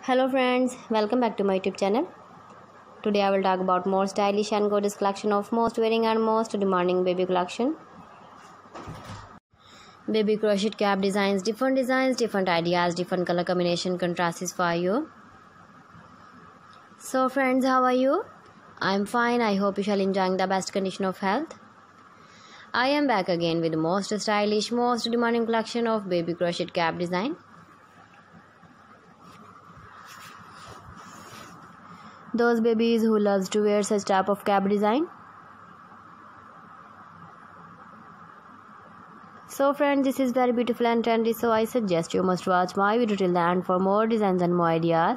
Hello friends, welcome back to my YouTube channel. Today I will talk about more stylish and gorgeous collection of most wearing and most demanding baby collection. Baby crochet cap designs, different ideas, different color combination contrasts for you. So friends, how are you? I am fine. I hope you shall enjoying the best condition of health. I am back again with the most stylish, most demanding collection of baby crochet cap design. Those babies who loves to wear such type of cap design. So friends, this is very beautiful and trendy, so I suggest you must watch my video till the end for more designs and more ideas.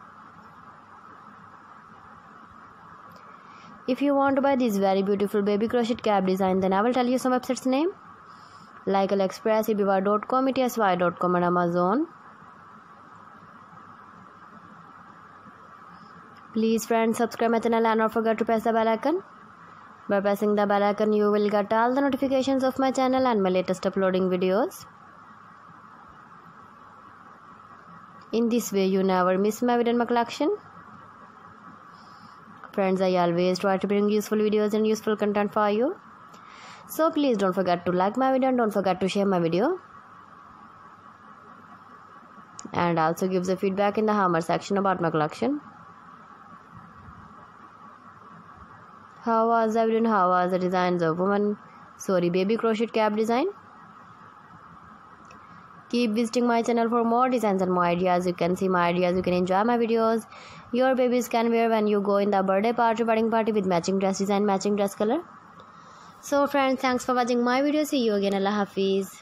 If you want to buy this very beautiful baby crochet cap design, then I will tell you some websites name like AliExpress, eBay.com, ETSY.com and Amazon. Please friends, subscribe my channel and don't forget to press the bell icon. By pressing the bell icon, you will get all the notifications of my channel and my latest uploading videos. In this way, you never miss my video and my collection. Friends, I always try to bring useful videos and useful content for you. So please don't forget to like my video and don't forget to share my video. And also give the feedback in the comment section about my collection. How was the video and how was the designs of baby crochet cap design? Keep visiting my channel for more designs and more ideas. You can see my ideas, you can enjoy my videos. Your babies can wear when you go in the birthday party, wedding party with matching dress design, matching dress color. So friends, thanks for watching my video. See you again. Allah Hafiz.